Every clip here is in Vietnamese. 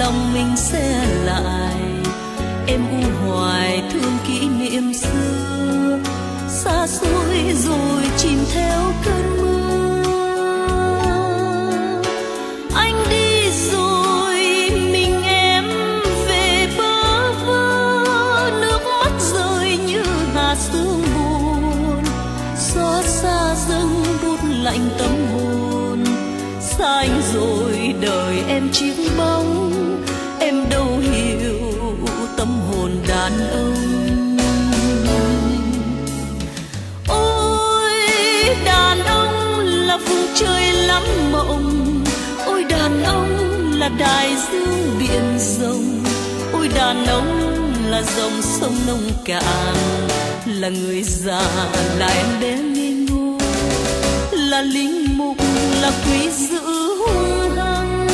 lòng mình sẽ lại. Em u hoài thương kỷ niệm xưa, xa xôi rồi chìm theo cơn mưa. Anh đi rồi mình em về bơ vơ, nước mắt rơi như hạt sương buồn, xót xa dâng bút lạnh tâm hồn. Xa anh rồi đời em chiếc bóng, em đâu hiểu tâm hồn đàn ông. Ôi đàn ông là vùng trời lắm mộng, ôi đàn ông là đại dương biển rộng, ôi đàn ông là dòng sông nông cạn, là người già là em bé ngây ngô, là linh mục là quý giữ hung hăng.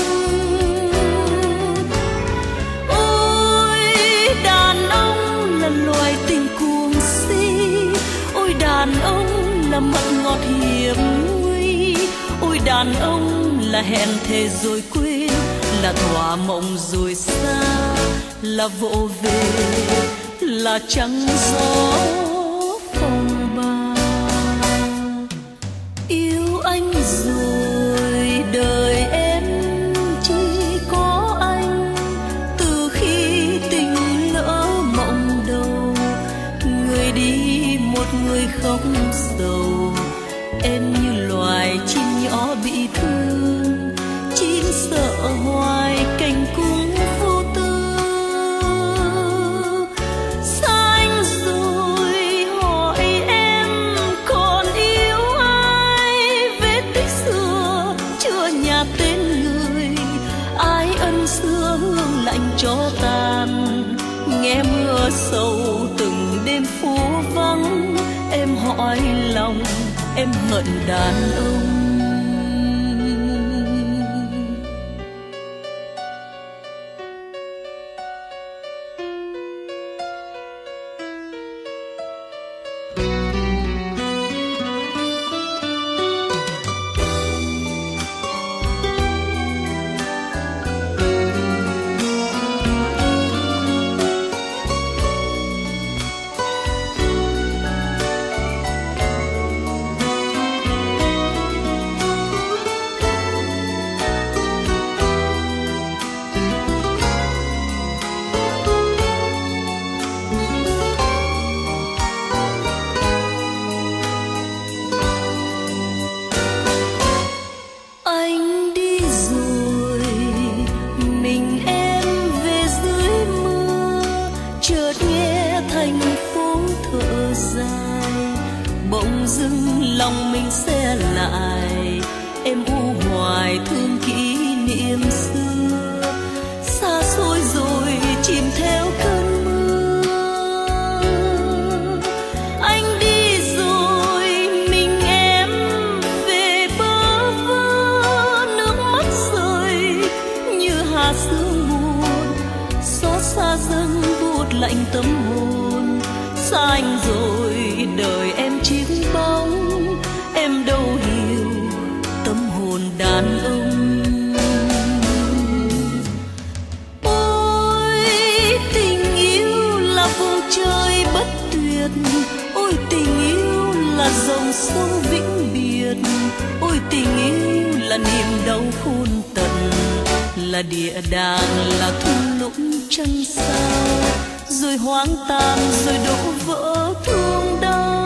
Ôi đàn ông là loài tình cuồng si, ôi đàn ông là mật ngọt hiểm nguy, ôi đàn ông là hẹn thề rồi quên, là thỏa mộng rồi xa, là vỗ về, là trắng gió phong ba. Yêu anh rồi đời em chỉ có anh, từ khi tình lỡ mộng đầu, người đi một người khóc sầu. Em như loài chim nhỏ bị thương, chim sợ hoài cành cung vô tư. Xa anh rồi hỏi em còn yêu ai, vết tích xưa chưa nhạt tên người, ai ân xưa hương lạnh cho tàn. Nghe mưa sầu từng đêm phố vắng, em hỏi lòng em hận đàn ông. Lòng mình sẽ lại, em u hoài thương kỷ niệm xưa, xa xôi rồi chìm theo cơn mưa. Anh đi rồi mình em về bơ vơ, nước mắt rơi như hạt sương buồn, xót xa dâng buốt lạnh tâm hồn. Xa anh rồi đời em chiếc bóng, em đâu hiểu tâm hồn đàn ông. Ôi tình yêu là vùng trời bất tuyệt, ôi tình yêu là dòng sông vĩnh biệt, ôi tình yêu là niềm đau khôn tận, là địa đàng là thung lũng trăng sao, rồi hoang tàn rồi đổ vỡ thương đau.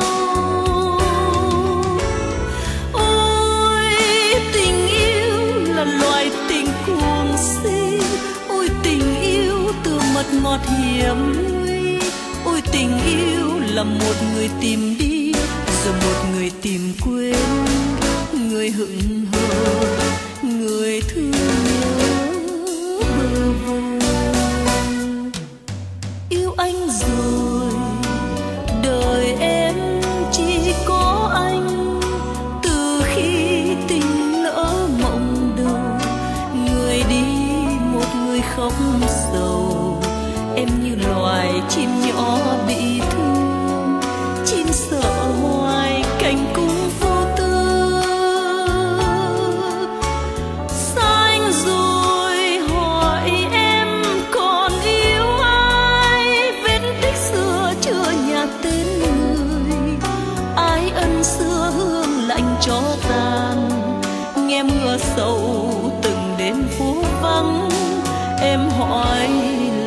Ôi tình yêu là loài tình cuồng si, ôi tình yêu từ mật ngọt hiểm nguy, ôi tình yêu là một người tìm đi rồi một người tìm quên, người hững hờ người thương nhớ bơ vơ. Yêu anh rồi đời em chỉ có anh, từ khi tình lỡ mộng đầu, người đi một người khóc sầu. Em như loài chim nhỏ bị thương, chim sợ hoài cành cung vô tư. Xa anh mưa sầu từng đêm phố vắng em hỏi